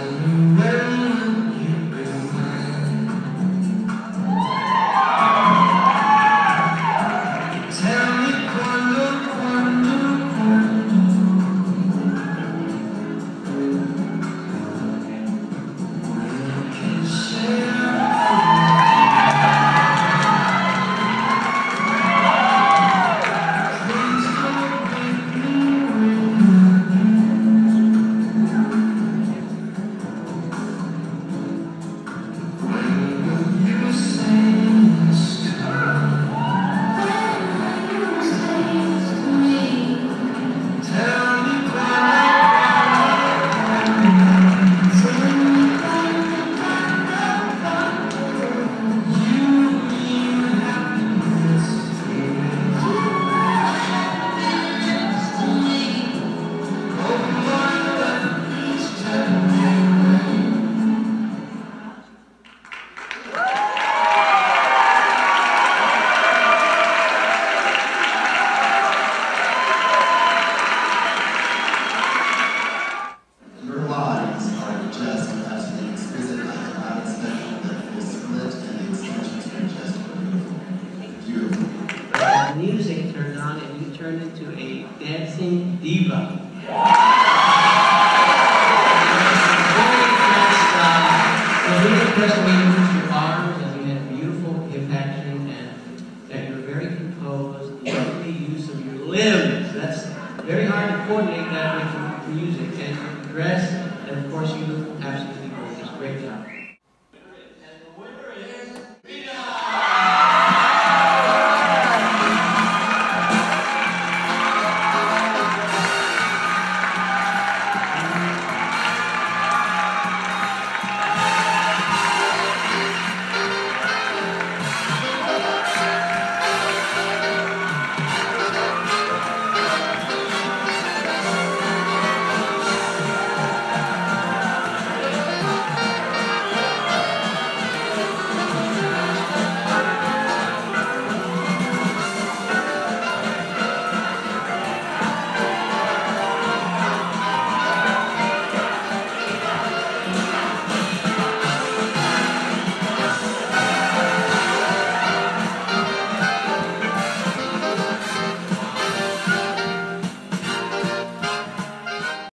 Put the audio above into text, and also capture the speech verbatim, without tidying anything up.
Music turned on and you turned into a dancing diva. Very impressed. Uh, so really impressed the way you moved your arms, and you had beautiful hip action, and that you're very composed, lovely use of your limbs. That's very hard to coordinate that with your music and your dress, and of course you look absolutely gorgeous. Great job.